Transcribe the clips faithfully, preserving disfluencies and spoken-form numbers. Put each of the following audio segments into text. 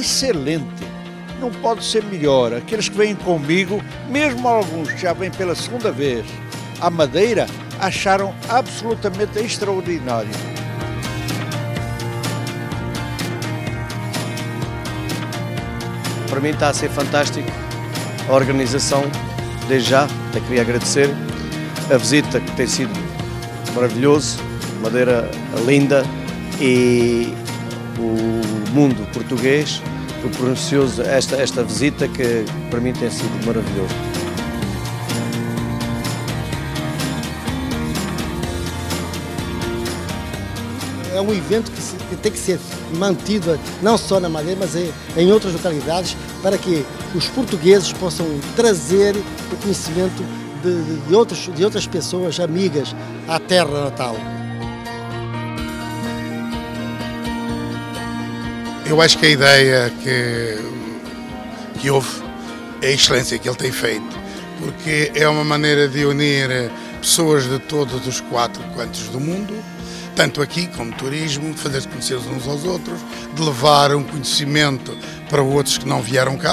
excelente. Não pode ser melhor. Aqueles que vêm comigo, mesmo alguns que já vêm pela segunda vez à Madeira, acharam absolutamente extraordinário. Para mim está a ser fantástico a organização, desde já, até queria agradecer a visita, que tem sido maravilhoso, Madeira linda, e o mundo português proporcionou esta, esta visita que para mim tem sido maravilhoso. É um evento que, se, que tem que ser mantido não só na Madeira, mas em, em outras localidades, para que os portugueses possam trazer o conhecimento de, de, de, outros, de outras pessoas amigas à terra natal. Eu acho que a ideia que, que houve, a excelência que ele tem feito, porque é uma maneira de unir pessoas de todos os quatro cantos do mundo, tanto aqui como turismo, de fazer conhecer uns aos outros, de levar um conhecimento para outros que não vieram cá.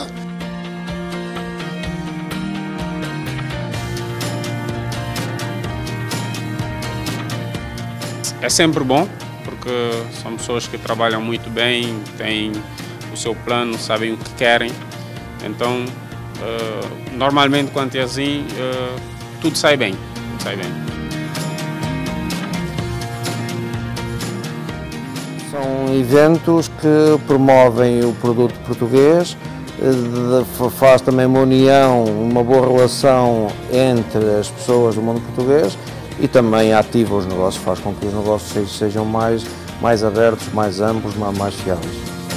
É sempre bom, porque são pessoas que trabalham muito bem, têm o seu plano, sabem o que querem. Então, uh, normalmente quando é assim, uh, tudo sai bem, tudo sai bem. São eventos que promovem o produto português, faz também uma união, uma boa relação entre as pessoas do mundo português e também ativa os negócios, faz com que os negócios sejam mais, mais abertos, mais amplos, mais fiáveis.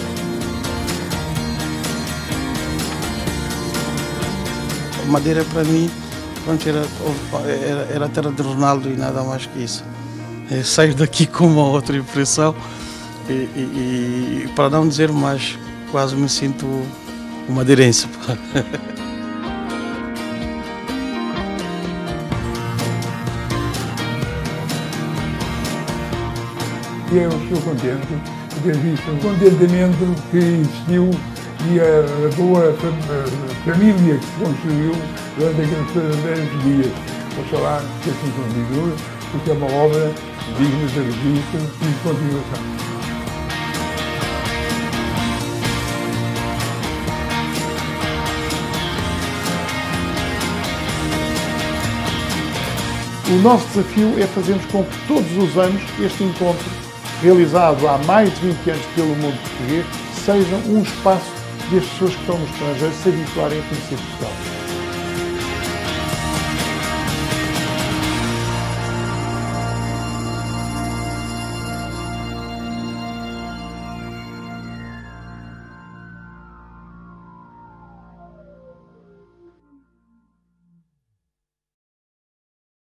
Madeira para mim pronto, era, era, era a terra de Ronaldo e nada mais que isso. Eu saio daqui com uma outra impressão e, e, e para não dizer mais, quase me sinto um madeirense. E eu estou contente de ter visto o contentamento que existiu e a boa família que se construiu durante aqueles dez dias. Oxalá que assim continue, porque é uma obra digna de registro e de continuação. O nosso desafio é fazermos com que todos os anos este encontro, realizado há mais de vinte anos pelo mundo português, seja um espaço de as pessoas que estão no estrangeiro se habituarem a conhecer Portugal.